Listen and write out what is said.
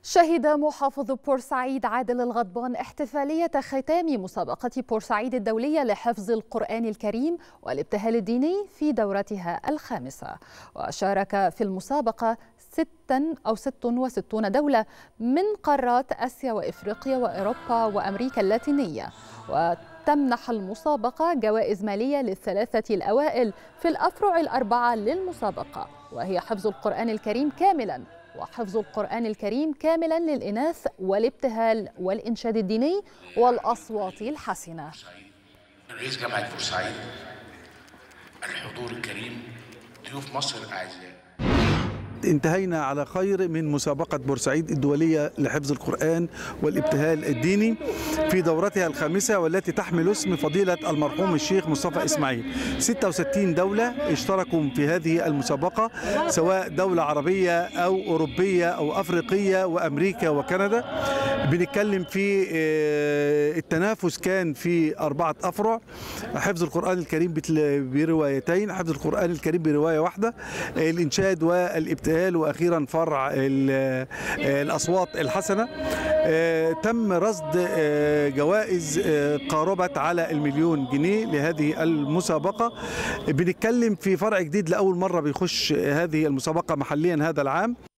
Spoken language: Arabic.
شهد محافظ بورسعيد عادل الغضبان احتفالية ختام مسابقة بورسعيد الدولية لحفظ القرآن الكريم والابتهال الديني في دورتها الخامسة. وشارك في المسابقة 66 دولة من قارات آسيا وإفريقيا وأوروبا وأمريكا اللاتينية، وتمنح المسابقة جوائز مالية للثلاثة الأوائل في الأفرع الأربعة للمسابقة، وهي حفظ القرآن الكريم كاملاً، وحفظ القرآن الكريم كاملا للإناث، والابتهال والإنشاد الديني والأصوات الحسنة. رئيس جامعة بورسعيد، الحضور الكريم، ضيوف مصر الأعزاء، انتهينا على خير من مسابقة بورسعيد الدولية لحفظ القرآن والابتهال الديني في دورتها الخامسة، والتي تحمل اسم فضيلة المرحوم الشيخ مصطفى إسماعيل. 66 دولة اشتركوا في هذه المسابقة، سواء دولة عربية أو أوروبية أو أفريقية وأمريكا وكندا. بنتكلم في التنافس كان في 4 أفرع: حفظ القرآن الكريم بروايتين، حفظ القرآن الكريم برواية واحدة، الإنشاد والابتهال، وأخيرا فرع الأصوات الحسنة. تم رصد جوائز قاربت على ال1,000,000 جنيه لهذه المسابقة. بنتكلم في فرع جديد لأول مرة بيخش هذه المسابقة محليا هذا العام.